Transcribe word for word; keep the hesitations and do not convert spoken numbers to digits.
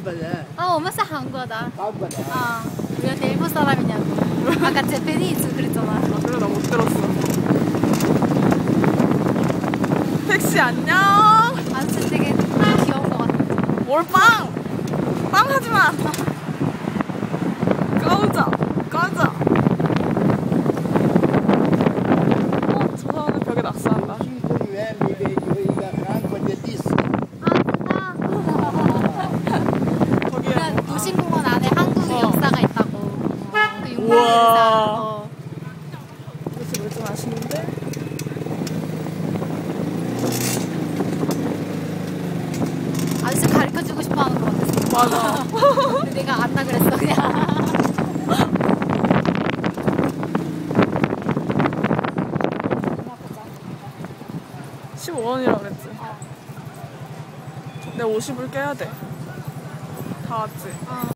本人 아, 엄마사 한국어다. 한국어다. 아, 우리한테 일본 사람이냐고. 아까 제페니즈 그랬잖아. 아, 그래? 나 못 들었어. 택시 안녕. 아저씨 되게 귀여운 것 같아. 뭘 빵! 빵 하지 마! 꺼져! 꺼져! 어, 저 사람은 벽에 낙서한다. cinque livelli vedi da Franco di Dis. 아, 진짜? 거기에 그냥 도심공원 안에 한국의 어. 역사가 있다고. 그 육만 우와. 일사. 어. 그래서 뭘 좀 아시는데? 아저씨 가르쳐주고 싶어 하는 것 같았어. 맞아. 근데 내가 안다 그랬어, 그냥. 십오 원이라 그랬지. 내가 오십 불 깨야 돼. 다 왔지? 어.